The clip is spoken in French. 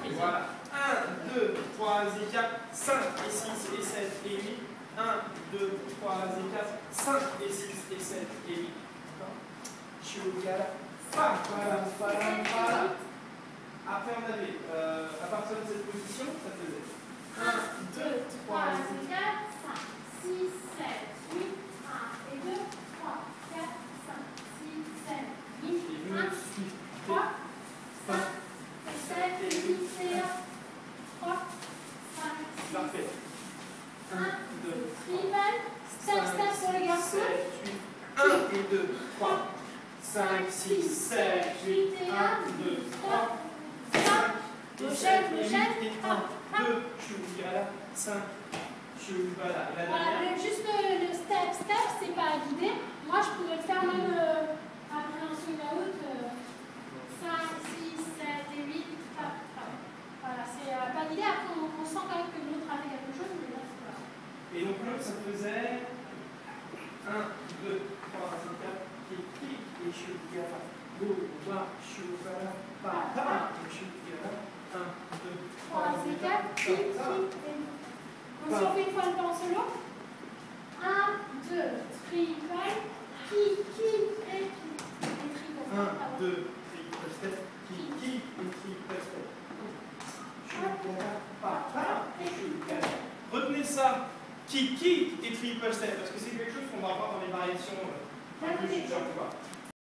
Et voilà. 1, 2, 3 et 4, 5 et 6 et 7 et 8. 1, 2, 3 et 4, 5 et 6 et 7 et 8. Shugara. Voilà. Après, on avait, à partir de cette position, ça faisait 1, 2, 3 et 4, 5, 6, 7, 8, 1 et 2, 3, 4, 5, 6, 7, 8, 1, 3, 5, 7 et 8 et 1, 3, 5, 6, parfait. 1, 2, triple, step, step pour les garçons. 7, 8, 1 et 2, 3, 5, 6, 7, 8, 1, 2, 3, 5, 7 et 8 et 1, 2, Shugara, 5, Shugara. Voilà, juste le step, step, c'est pas à guider. Moi, je pourrais le faire même après un swing out. 5, 6, 7 et 8. Voilà, c'est pas guidé. Après, on sent quand même que l'autre a fait quelque chose, mais là, c'est pas. Et donc l'autre, ça faisait 1, 2, 3, 5, 4, kick, et Shugara. Go, va, Shugara, pa, et Shugara. 1, 2, 3, 4, kick, kick. Donc, si on fait une fois le pas en solo. 1, 2, triple, kick, kick et kick. Et triple. 1, 2, triple step, kick, kick et triple step. Retenez ça, kick, kick et triple step, parce que c'est quelque chose qu'on va voir dans les variations un peu plus,